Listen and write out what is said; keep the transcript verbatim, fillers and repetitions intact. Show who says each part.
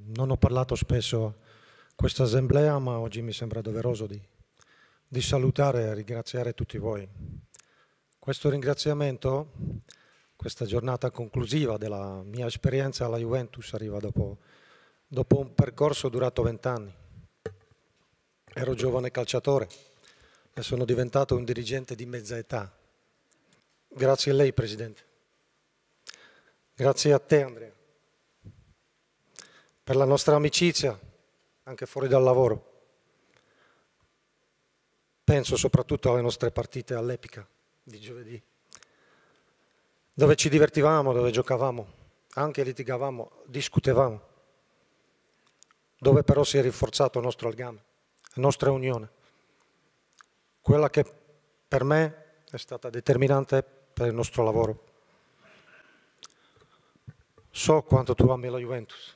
Speaker 1: non ho parlato spesso a questa assemblea, ma oggi mi sembra doveroso di, di salutare e ringraziare tutti voi. Questo ringraziamento, questa giornata conclusiva della mia esperienza alla Juventus arriva dopo, dopo un percorso durato vent'anni. Ero giovane calciatore e sono diventato un dirigente di mezza età. Grazie a lei, Presidente. Grazie a te, Andrea, per la nostra amicizia, anche fuori dal lavoro. Penso soprattutto alle nostre partite all'Epica di giovedì, dove ci divertivamo, dove giocavamo, anche litigavamo, discutevamo, dove però si è rinforzato il nostro legame, la nostra unione, quella che per me è stata determinante per il nostro lavoro. So quanto tu ami la Juventus.